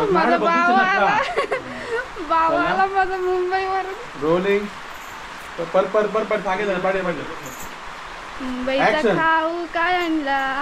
माझा भाऊ आला माझा मुंबईवरून. रोलिंग पर सांगितलं पाडे पाडे. मुंबईचा खाऊ काय आणला.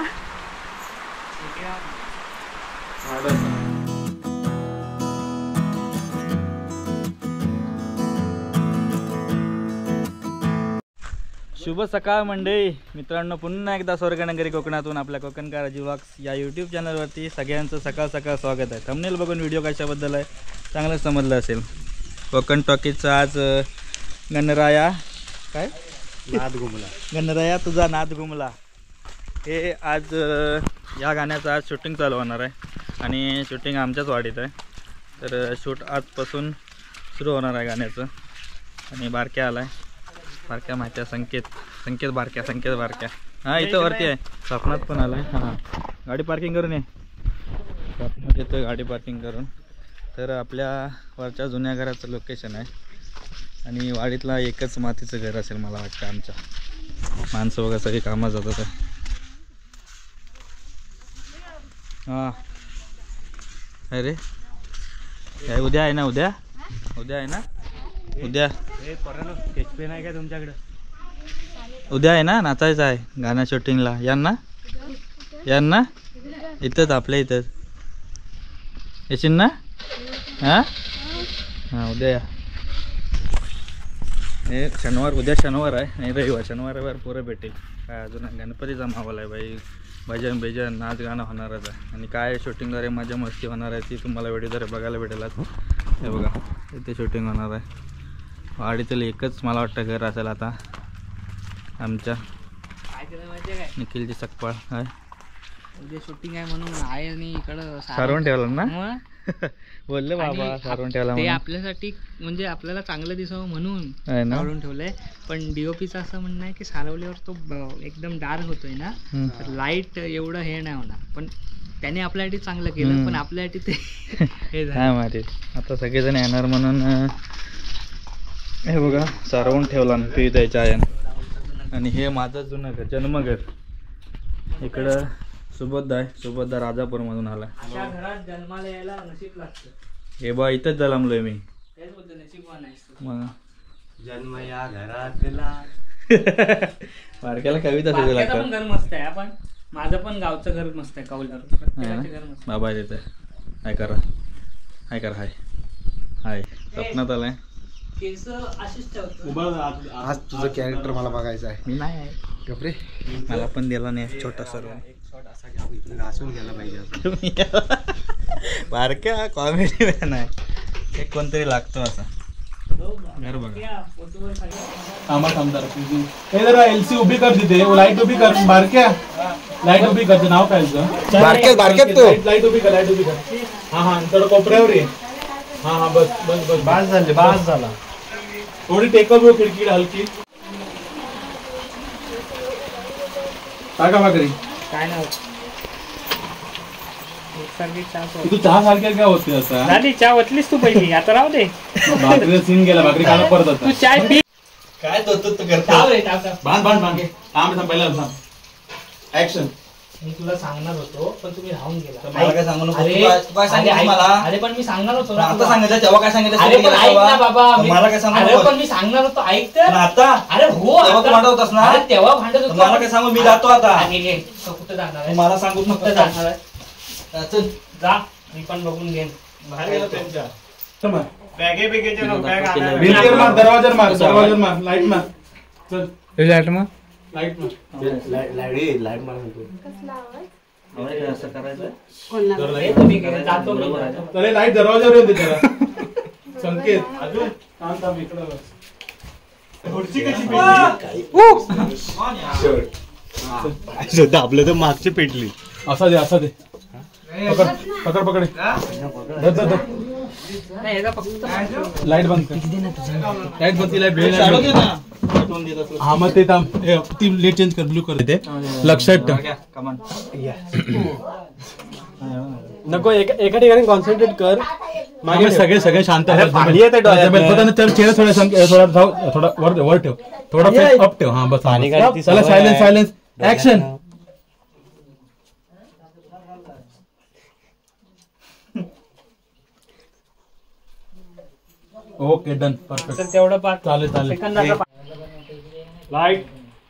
शुभ सकाळ मंडळी मित्रांनो, पुन्हा एकदा स्वर्गनगरी कोकणातून आपल्या कोकणकार व्लॉग्स या यूट्यूब चॅनलवरती सगळ्यांचं सकाळ सकाळ स्वागत आहे. थंबनेल बघून व्हिडिओ कशाबद्दल आहे चांगलं समजलं असेल. कोकण टॉकीजचं आज गणराया काय नाद घुमला. गणराया तुझा नाद घुमला हे आज या गाण्याचं आज शूटिंग चालू होणार आहे आणि शूटिंग आमच्याच वाडीत आहे. तर शूट आजपासून सुरू होणार आहे गाण्याचं. आणि बारक्या आला आहे, बारक्या माहिती आहे, संकेत बारक्या हां इथं वरती आहे. स्वप्नात पण आला आहे. हां गाडी पार्किंग करून ये. स्वप्नात येतो गाडी पार्किंग करून. तर आपल्या वरच्या जुन्या घराचं लोकेशन आहे आणि वाडीतला एकच मातीचं घर असेल मला वाटतं. आमच्या माणसं वगैरे सगळी कामं जातात. हां अरे काय उद्या आहे ना, उद्या आहे ना, उद्या पेन आहे का तुमच्याकडे? उद्या आहे ना, नाचायचं आहे गाणं शूटिंगला. यांना इथंच आपल्या इथंच येशील ना? हां हां उद्या या. हे उद्या शनिवार आहे आणि रविवार. शनिवार पोरं भेटेल. काय अजून गणपतीचा माहोल आहे बाई. भजन नाच गाणं होणारच आहे आणि काय शूटिंगद्वारे मजा मस्ती होणार आहे ती तुम्हाला व्हिडिओद्वारे बघायला भेटेल. हे बघा इथे शूटिंग होणार आहे. वाडीतील एकच मला वाटतं घर असेल आता आमच्या. निखिलची सकपाळ आहे. उद्या शूटिंग आहे म्हणून आहे आणि इकडं सारवण ठेवलं ना. बोलले बाबा सारवण ठेवला ते आपल्यासाठी म्हणजे आपल्याला चांगलं दिसावं म्हणून सारवून ठेवलंय. पण डीओपीचं असं म्हणणं आहे की सारवल्यावर तो एकदम डार्क होतोय ना, तर लाईट एवढं हे नाही होणार. पण त्याने आपल्यासाठी चांगलं केलं पण आपल्यासाठी ते हे झालं. मारे आता सगळेजण येणार म्हणून हे बघा सारवून ठेवला पी द्यायच्या आयन. आणि हे माझं जुनं घर, जन्मघर. इकडं सुबोधा आहे. सुबोधा राजापूरमधून आला. अशा घरात जन्माला यायला नशीब लागतं. हे बा इथंच जन्मलोय मी. तेच बोलतो नशीबवान आहेस तू. मग जन्म या घरातला. बारक्याला कविता बारक्याचं पण घर मस्त आहे. आपण माझं पण गावचं घर मस्त आहे. कौलार प्रत्येकाचं घर मस्त. बाबा येते हाय करा हाय स्वप्नात आलाय. आज तुझं कॅरेक्टर मला बघायचं आहे. मी नाही आहे गपरे, मला पण दिला नाही छोटा सर्व. घासून गेला पाहिजे. बारक्या कॉमेडी मॅन आहे. एक कोणतरी लागतो असा घर बघा. जरा एलसी उभी कर तिथे. लाईट उभी कर. बारक्या लाईट उभी कर. नाव काय बारक्यात तो लाईट उभी कर. हा थोडं कोपऱ्यावर ये. हा बस बास झाला. थोडी टेकअप हो खिडकी हलकी. टाका भाकरी. काय नाही तू चहा सारख्या काय होते असं झाली. चहा ओतलीस तू पहिली, आता राहू दे. भाकरीला सीन गेला. भाकरी खायला परत होता. तू चाय पी. काय करतो बांध पहिला ऍक्शन. मी तुला सांगणार होतो पण तुम्ही राहून गेला. मला काय सांगू नको. अरे, तू काय सांगितलं मला? अरे पण मी सांगणार होतो ना आता तुला. सांगितलं तेव्हा काय सांगितलं? अरे पण ऐक ना बाबा. मला काय सांगू अरे नको. पण मी सांगणार होतो ऐक तर. पण आता अरे हो तेव्हा तू आता- भांडत होतास ना. अरे तेव्हा भांडत होतो. मला काय सांगू, मी जातो आता. अरे, ये. तो कुठं जाणार आहे? मला सांगू नको. कुठं जाणार आहे? चल जा, मी पण बघून घेईन. बाहेर गेलो त्यांच्या. बॅगे बिगेचे नको, बॅग आणा. भिंतीवर मार. दरवाजा मार. लाईट मार. चल लाईट मग लाईट मार. लाईट मार. असं करायचं. ए, तुम्ही जातो मी. चल लाईट दरवाजावर येते जरा. संकेत अजून थांब इकडं बस. खुर्ची कशी पेटली? आपलं तर मागची पेटली. असा दे. पकड. धर. नाही, याचा फक्त लाईट बंद कर. लाईट बंद केला. वेळ हा मग ते थांब. ती लेट चेंज कर. ब्लू कर. ते लक्षात ठेव. नको एका ठिकाणी कॉन्सन्ट्रेट कर. मागे सगळे शांत. थोडा वर ठेव. थोडा अप ठेव. हा बस. चला silence. Action. Okay done perfect. तर तेवढं पाच चालेल चालेल. सेकंदाचा लाईट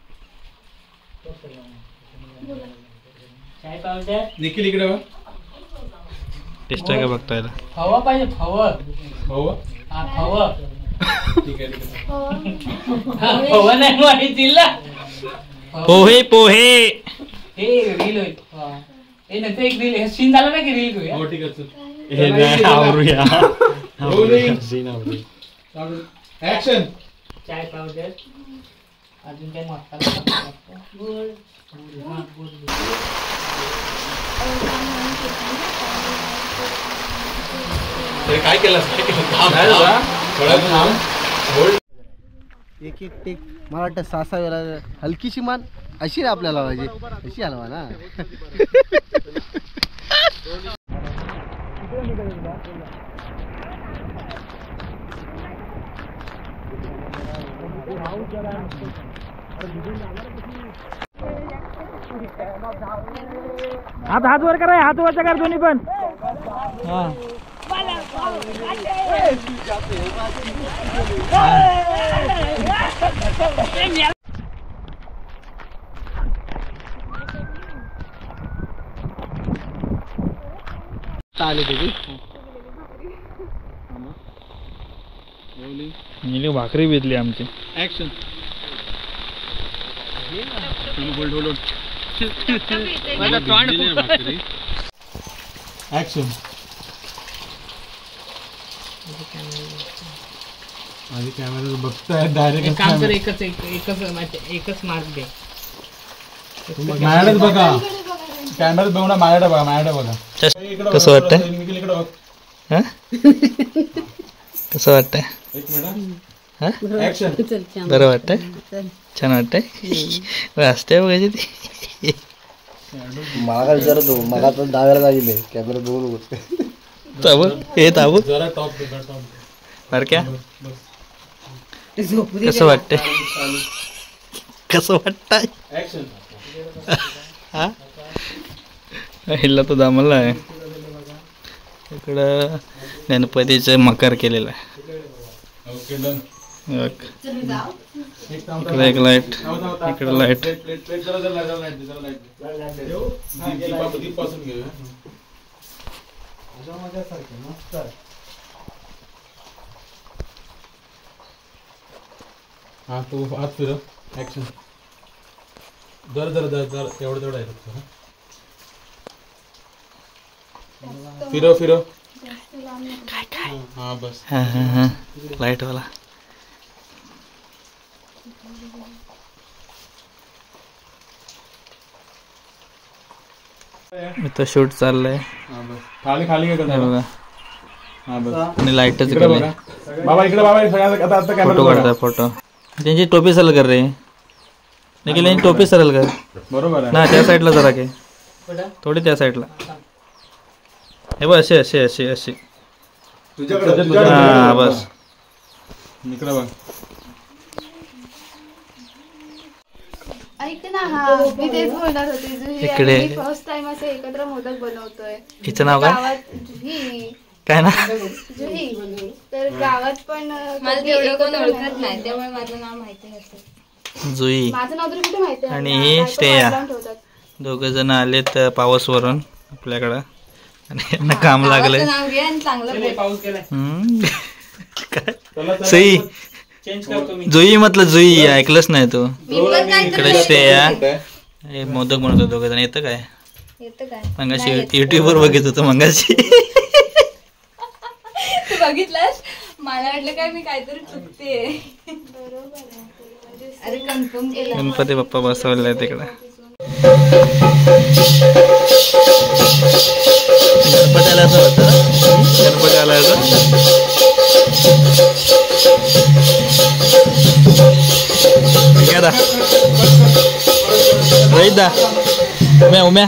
काय पाहिजे निखिल इकडे बघ. टेस्ट आहे का बघता याला. फवं पाहिजे फवं हो हा फवं ठीक आहे ठीक आहे. फवं नाही माहिती ना पोहे पोहे. हे रील होईल हे नंतर एक रील सीन झाला ना की रील घेऊया. हो ठीक आहे चल. हे नाही आवरूया Rolling. सीन आवरूया. ऍक्शन. चाय पावडर अजून काय मसाला गुळ हा गुळ काय केलं एक एक टेक मला वाटतं 6-6 वेळा हलकीशी मान अशी ना आपल्याला पाहिजे अशी हलवा ना. हात वर करा. हात वरचा कर दोन्ही पण. भाकरी भेटली आमची. ऍक्शन. ऍक्शन. माझी कॅमेरा बघताय डायरेक्ट. काम कर एकच मार्क दे. माझ्याकडेच बघा. कॅमेरात बघू ना. माझ्याकडे बघा. माझ्याकडे बघा. कसं वाटतंय? निखिल इकडे बघ. कसं वाटतंय? एक मिनिट. ऍक्शन. बरं वाटतंय? छान वाटतंय? असते बघायची ती. मला काय विचारतो मला तर डाव्याला लागले कॅमेरा बघून नको. ताबू हे ताबू जरा टॉप दे. बरं क्या कसं वाटतंय? कसं वाटतंय? ऍक्शन. हा हिला तो दामला आहे. इकडं गणपतीचं मकर केलेलं आहे. Okay done. इकडे एक लाईट. इकडे लाईट. हा तू हात फिरव. ऍक्शन. जर जर जर जर तेवढं तेवढं आहे फक्त. फिरव फिरव. हा बस. लाईट वाला. इथं शूट चाललंय. हा बस. खाली खाली काय हे करणार? बघा. हा बस. आणि लाईटच इकडे बघा. बाबा इकडे बाबा सगळ्यांचा आता आता कॅमेरा फोटो काढता. फोटो त्यांची टोपी सरळ कर रे. निखिल यांची टोपी सरळ कर बरोबर आहे. ना. त्या साईडला जरा घे. थोडी त्या साईडला. हे बघ अशी अशी अशी अशी. हा बस. इकडे बघ. ऐक ना. हा मी तेच बोलणार होते. जुही इकडे. आणि मी फर्स्ट टाइम असे एकत्र मोदक बनवतोय. हिचं नाव काय? गावात जुही. काय ना? जुही. तर गावात पण मला तेवढं कोण ओळखत नाही त्यामुळे माझं नाव माहिती नसतं. जुई माझं नाव तरी कुठे माहिती आहे. आणि ना. ही काय पण श्रेया. नाव ठेवतात. दोघं जण आलेत पावसवरून आपल्याकडं आणि यांना काम लागलंय. नाव घे आणि चांगलं बोल. पाऊस गेलाय. काय सई चेंज करतो मी. जुई म्हटलं जुई ऐकलंच नाही तू. मी पण काय इकडे श्रेया. हे मोदक बनवतो दोघं जण. येतं काय? येतं काय मंगाशी युट्यूबवर बघित होतो मंगाशी. तू बघितलंस मला वाटलं काय मी काहीतरी चुकते. अरे कन्फर्म केलं. गणपती बाप्पा बसवले तिकडे. गणपती आला असं होतं. गणपती आला दा राईत दा. उम्या उम्या.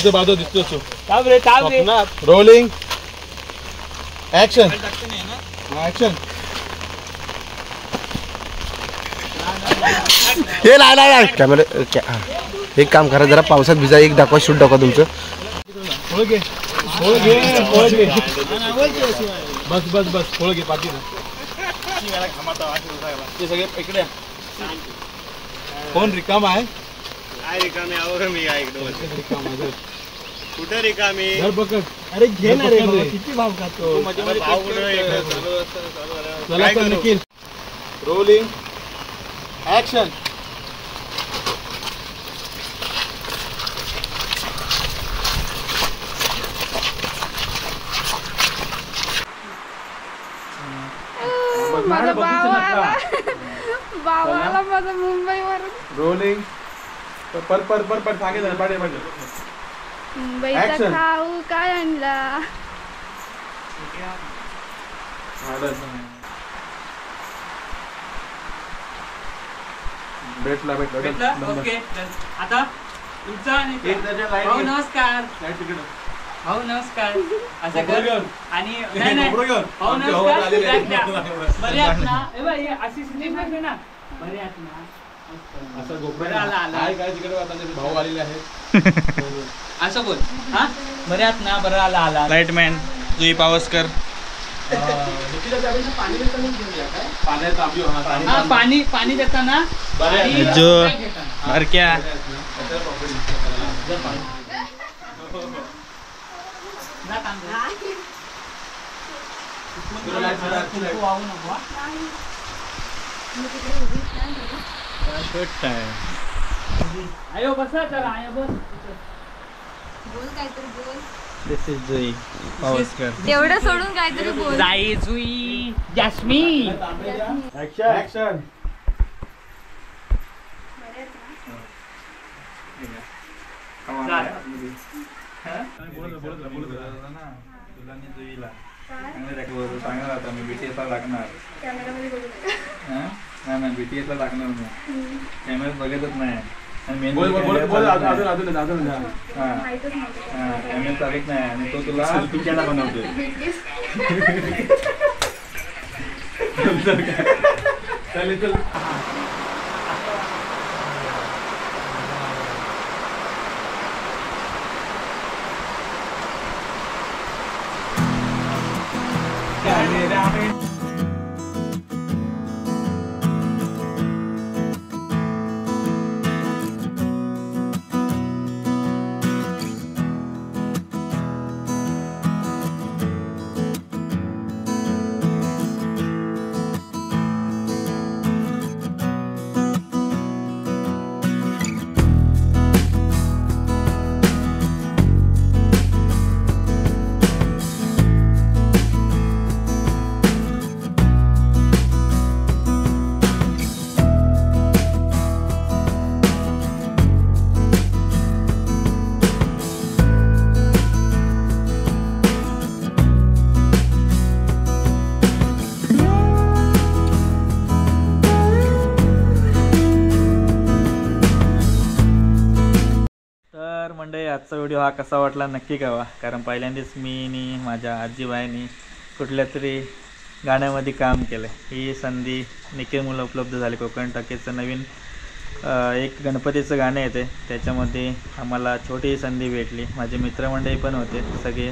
बाजू दिसतो तू. थांब रे थांब रे. Rolling action. ऍक्शन. हे नाही कॅमेरा. एक काम करा, जरा पावसात भिजा, एक दाखवा, शूट दाखवा तुमचं. फोळ घे. बस बस बस फोळ घे पाठी. ते सगळे इकडे. कोण रिकामा आहे? कुठे रिकामी? अरे घे ना रे, किती भाव खातो. चला तर निखिल. Rolling action. माझा भाव आला माझा मुंबईवरून. रोलिंग पर सांगितलं पाडे पाडे. मुंबईचा Action. खाऊ काय आणला. भेटला ओके आता तुमचा भाऊ नमस्कार. भाऊ नमस्कार. असं कर आणि नाही नाही भाऊ नमस्कार. बरे आहात ना? ए बाई हे अशी स्लिप नाही ना. बरे आहात ना? असं गोप्रो बरं आला. काय तिकडे आता भाऊ आलेले आहेत. असं बोल. हा बरे आहात ना? बरं आला. लाईटमॅन जुई पावसकर. हा पाणी देताना जो बारक्या. आयो बसा चला. आयो बस. बोल काहीतरी बोल. This is Jui Pawaskar. तेवढं सोडून काहीतरी बोल. जाई जुई जॅस्मिन. ऍक्शन. BTS लागणार. नाही BTS ला लागणार नाही. कॅमेरा बघतच नाही. कॅमेरा चालत नाही आणि तो तुला पिक्चरला बनवतोय. चल. मंडळी आजचा व्हिडिओ हा कसा वाटला नक्की कळवा. कारण पहिल्यांदाच मी आणि माझ्या आजीबाईंनी कुठल्या तरी गाण्यामध्ये काम केलं. ही संधी निखिलमुळे उपलब्ध झाली. कोकण टॉकीजचं नवीन एक गणपतीचं गाणं येते, त्याच्यामध्ये आम्हाला छोटी संधी भेटली. माझे मित्रमंडळी पण होते सगळे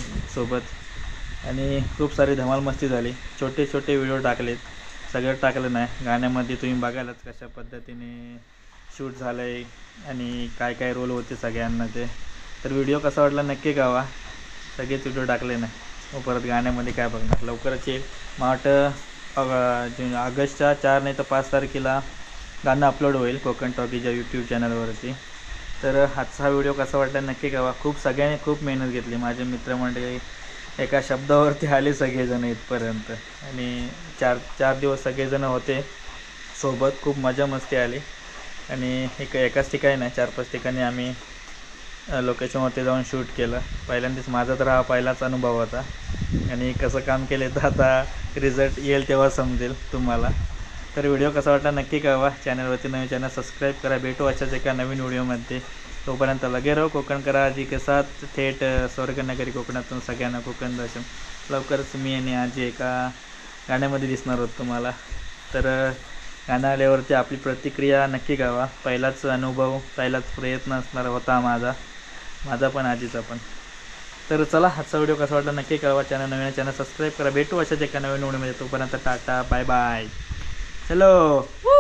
सोबत आणि खूप सारी धमाल मस्ती झाली. छोटे छोटे व्हिडिओ टाकलेत, सगळं टाकलं नाही. गाण्यामध्ये तुम्ही बघायलाच कशा पद्धतीने शूट झालं आहे आणि काय काय रोल होते सगळ्यांना ते. तर व्हिडिओ कसा वाटला नक्की कळवा. सगळेच व्हिडिओ टाकले नाही. परत गाण्यामध्ये काय बघणार लवकरच येईल. मला वाटतं ऑगस्टच्या 4 नाही तर 5 तारखेला गाणं अपलोड होईल कोकण टॉकीच्या यूट्यूब चॅनलवरती. तर आजचा हा व्हिडिओ कसा वाटला नक्की कळवा. सगळ्यांनी खूप मेहनत घेतली. माझे मित्रमंडळी एका शब्दावरती आले सगळेजण इथपर्यंत आणि चार दिवस सगळेजण होते सोबत. खूप मजा मस्ती आली आणि एकाच ठिकाणी नाही 4-5 ठिकाणी आम्ही लोकेशनवरती जाऊन शूट केलं. पहिल्यांदाच माझा तर हा पहिलाच अनुभव होता आणि कसं काम केलं तर आता रिझल्ट येईल तेव्हा समजेल तुम्हाला. तर व्हिडिओ कसा वाटला नक्की कळवा. चॅनलवरती नवीन चॅनल सबस्क्राईब करा. भेटू अशाच एका नवीन व्हिडिओमध्ये. तोपर्यंत लगे राहो कोकण करा आजी के साथ थेट स्वर्गनगरी कोकणातून सगळ्यांना कोकण दर्शन. लवकरच मी आणि आजी एका गाण्यामध्ये दिसणार आहोत तुम्हाला. तर गाणं आल्यावरती आपली प्रतिक्रिया नक्की कळवा. पहिलाच अनुभव पहिलाच प्रयत्न असणार होता माझा पण आजीचा पण. तर चला आजचा व्हिडिओ कसा वाटला नक्की कळवा. नवीन चॅनल सबस्क्राईब करा. भेटू अशाच एका नवीन व्हिडिओमध्ये. तोपर्यंत टाटा बाय बाय. चलो.